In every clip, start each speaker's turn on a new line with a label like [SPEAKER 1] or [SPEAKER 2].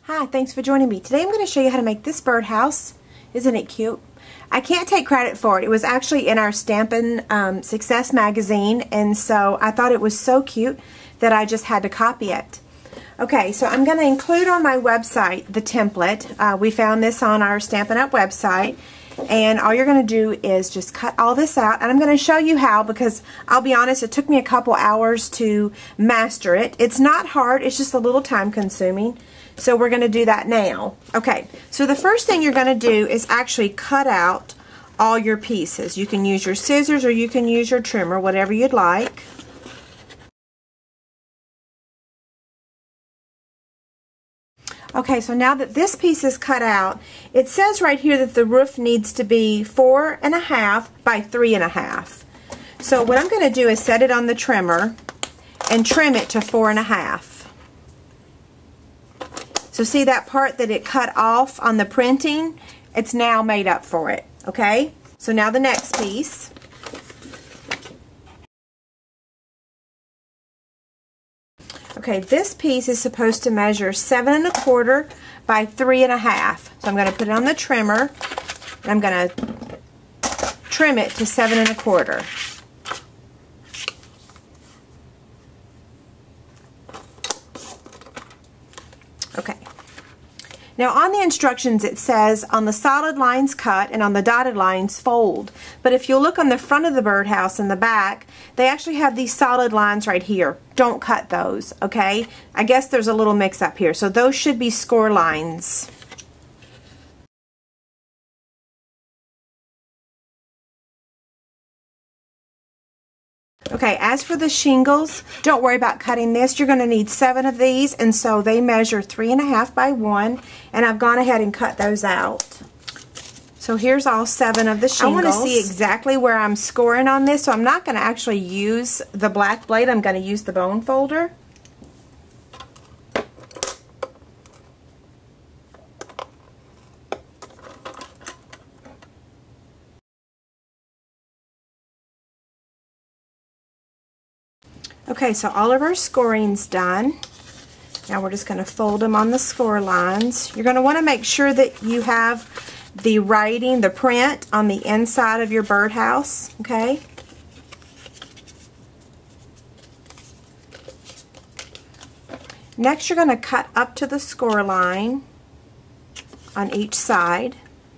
[SPEAKER 1] Hi, thanks for joining me. Today I'm going to show you how to make this birdhouse. Isn't it cute? I can't take credit for it. It was actually in our Stampin' Success magazine, and so I thought it was so cute that I just had to copy it. Okay, so I'm going to include on my website the template. We found this on our Stampin' Up! Website, and all you're going to do is just cut all this out, and I'm going to show you how, because I'll be honest, it took me a couple hours to master it. It's not hard, it's just a little time consuming. So we're going to do that now. Okay, so the first thing you're going to do is actually cut out all your pieces. You can use your scissors or you can use your trimmer, whatever you'd like. Okay, so now that this piece is cut out, it says right here that the roof needs to be 4.5 by 3.5. So what I'm going to do is set it on the trimmer and trim it to 4.5. So see that part that it cut off on the printing? It's now made up for it, okay? So now the next piece. Okay, this piece is supposed to measure 7.25 by 3.5. So I'm going to put it on the trimmer, and I'm going to trim it to 7.25. Okay. Now on the instructions it says on the solid lines cut and on the dotted lines fold. But if you look on the front of the birdhouse in the back, they actually have these solid lines right here. Don't cut those, okay? I guess there's a little mix up here. So those should be score lines. Okay, as for the shingles, don't worry about cutting this. You're going to need 7 of these, and so they measure 3.5 by 1, and I've gone ahead and cut those out. So here's all 7 of the shingles. I want to see exactly where I'm scoring on this, so I'm not going to actually use the black blade. I'm going to use the bone folder. Okay, so all of our scoring's done. Now we're just going to fold them on the score lines. You're going to want to make sure that you have the writing, the print, on the inside of your birdhouse, okay? Next, you're going to cut up to the score line on each side.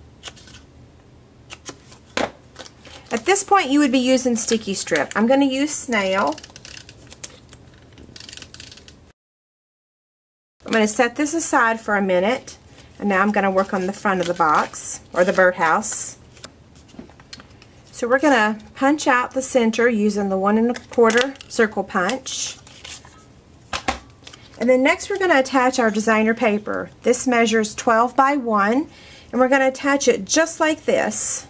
[SPEAKER 1] At this point, you would be using sticky strip. I'm going to use snail. I'm going to set this aside for a minute, and now I'm going to work on the front of the box, or the birdhouse. So we're going to punch out the center using the 1.25 circle punch. And then next we're going to attach our designer paper. This measures 12 by 1, and we're going to attach it just like this.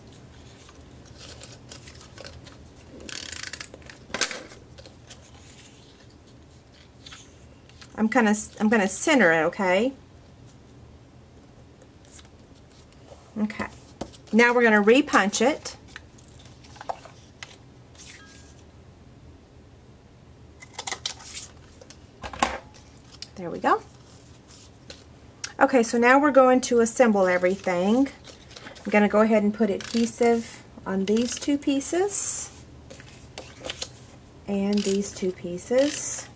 [SPEAKER 1] I'm going to center it, okay? Okay. Now we're going to re-punch it. There we go. Okay, so now we're going to assemble everything. I'm going to go ahead and put adhesive on these 2 pieces and these 2 pieces.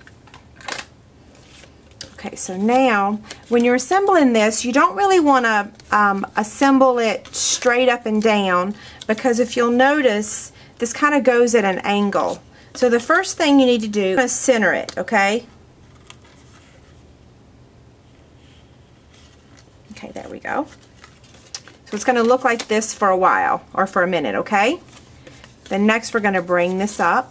[SPEAKER 1] Okay, so now when you're assembling this, you don't really want to assemble it straight up and down, because if you'll notice, this kind of goes at an angle. So the first thing you need to do is center it, okay? Okay, there we go. So it's going to look like this for a while, or for a minute, okay? Then next we're going to bring this up.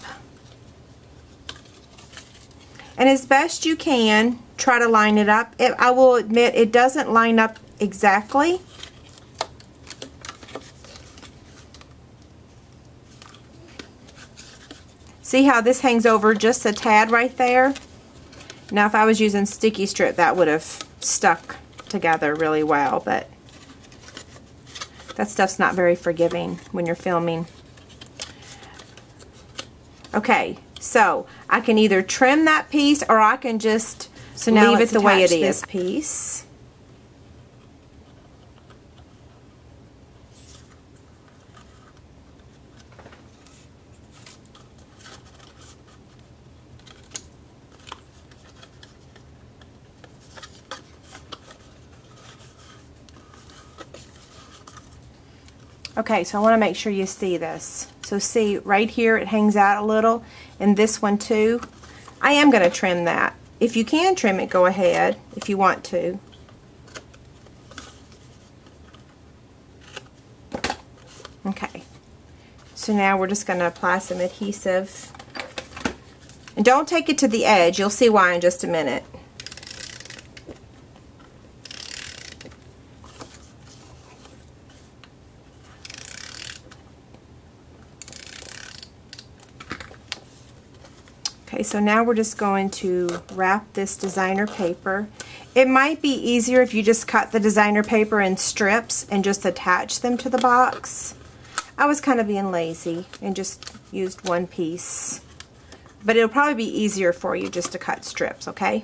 [SPEAKER 1] And as best you can, try to line it up. I will admit it doesn't line up exactly. See how this hangs over just a tad right there? Now if I was using sticky strip, that would have stuck together really well, but that stuff's not very forgiving when you're filming. Okay, so I can either trim that piece or I can just So now
[SPEAKER 2] leave it the way it is.
[SPEAKER 1] This piece. Okay, so I want to make sure you see this. So see, right here it hangs out a little, and this one too. I am going to trim that. If you can trim it, go ahead if you want to. Okay, so now we're just going to apply some adhesive. And don't take it to the edge. You'll see why in just a minute. Okay, so now we're just going to wrap this designer paper. It might be easier if you just cut the designer paper in strips and just attach them to the box. I was kind of being lazy and just used one piece. But it'll probably be easier for you just to cut strips, okay?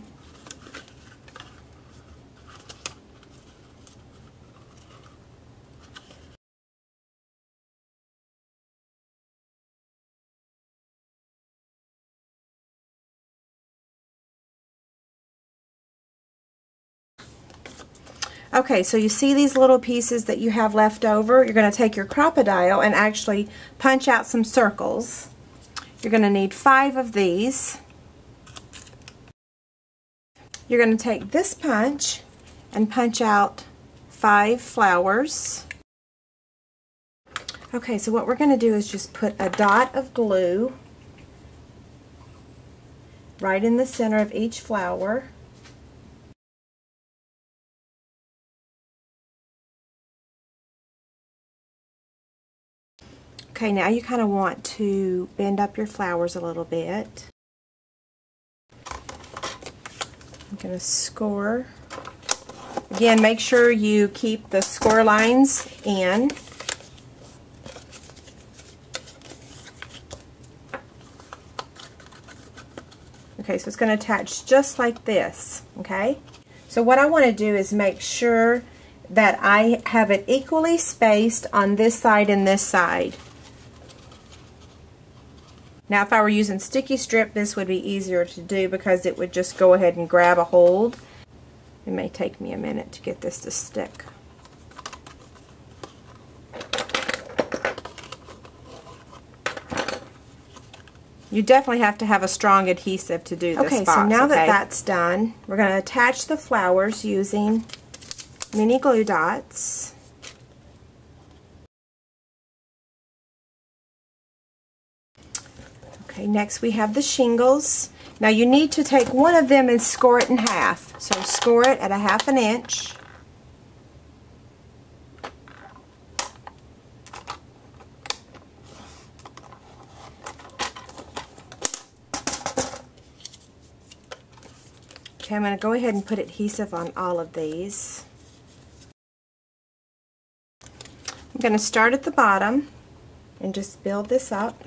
[SPEAKER 1] Okay, so you see these little pieces that you have left over? You're going to take your Crop-A-Dile and actually punch out some circles. You're going to need 5 of these. You're going to take this punch and punch out 5 flowers. Okay, so what we're going to do is just put a dot of glue right in the center of each flower. Okay, now you kind of want to bend up your flowers a little bit. I'm going to score. Again, make sure you keep the score lines in. Okay, so it's going to attach just like this, okay? So what I want to do is make sure that I have it equally spaced on this side and this side. Now if I were using sticky strip, this would be easier to do because it would just go ahead and grab a hold. It may take me a minute to get this to stick. You definitely have to have a strong adhesive to do this box. Okay, so now that that's done, we're going to attach the flowers using mini glue dots. Okay, next we have the shingles. Now you need to take one of them and score it in half. So score it at a 1/2 inch. Okay, I'm going to go ahead and put adhesive on all of these. I'm going to start at the bottom and just build this up.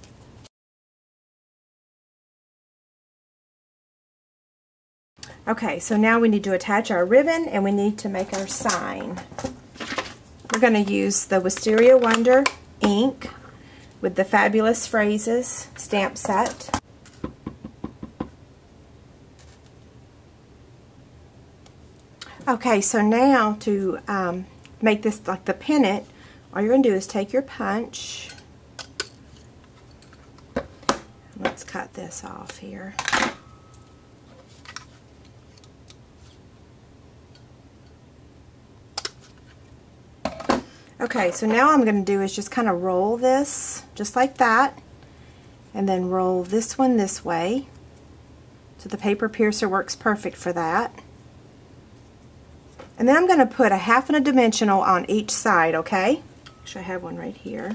[SPEAKER 1] Okay, so now we need to attach our ribbon and we need to make our sign. We're going to use the Wisteria Wonder ink with the Fabulous Phrases stamp set. Okay, so now to make this like the pennant, all you're going to do is take your punch. Let's cut this off here. Okay, so now what I'm going to do is just kind of roll this just like that, and then roll this one this way. So the paper piercer works perfect for that. And then I'm going to put a 1/2 and a dimensional on each side, okay? Actually, I have one right here.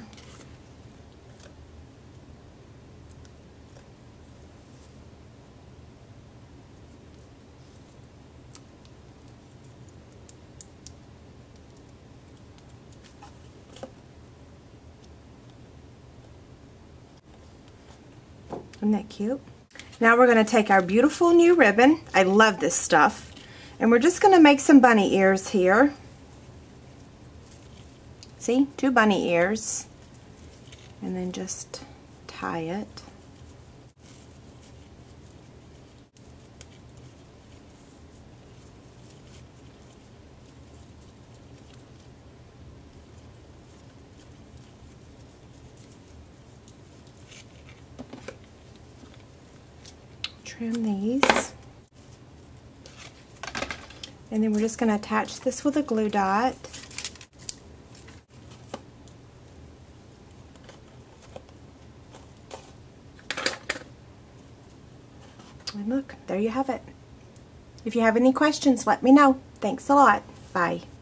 [SPEAKER 1] Isn't that cute? Now we're going to take our beautiful new ribbon. I love this stuff. And we're just going to make some bunny ears here. See, 2 bunny ears. And then just tie it. Trim these. And then we're just going to attach this with a glue dot. And look, there you have it. If you have any questions, let me know. Thanks a lot. Bye.